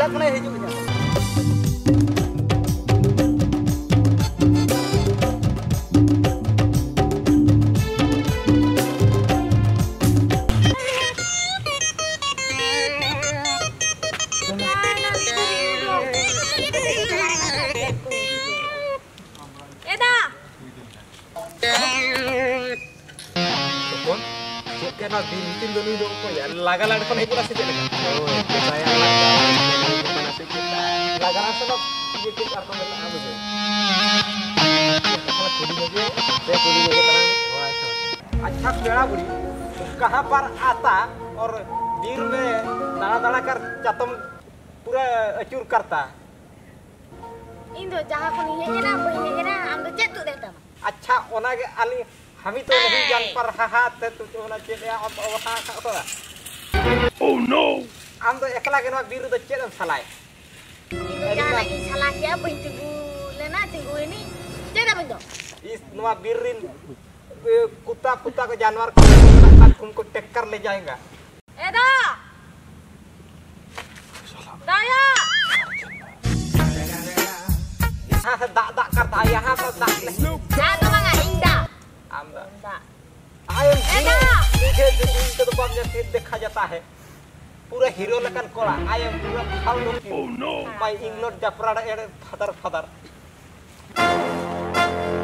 जहाँ कने हिजू जा karena bintin dulu dong kok ya laga laga kan itu masih jalan oh saya laga rasa dong sedikit apa nggak tahu sih kalau kudu aja saya kudu aja terang अच्छा बेड़ा बुरी कहाँ पर आता और बीर में दाना दाना कर चातम पूरा अचूर करता इंदो जहाँ को नहीं है ना वही है ना हम तो चेतु देता अच्छा ओना के अली हमी तो नहीं जान पर हाथ तो ओना चेले अब वहा का ओह नो हम तो एकला के ना बीर तो चेदम सलाय इंदो जहाँ की सलाह क्या बंतु लेना तिंगु ini चेदा बंदो इस नवा बीरिन कुत्ता कुत्ता के जानवर को तुमको टक्कर ले जाएगा एदा दाया यहाँ से दाग दाग करता है यहाँ पर दाग नहीं तो मंगा इंदा आमदा नीचे तो बाप जैसे देखा जाता है पूरा हीरो लेकिन कोला आई एम पूरा fall looking oh no my England जफराड़ा एड फादर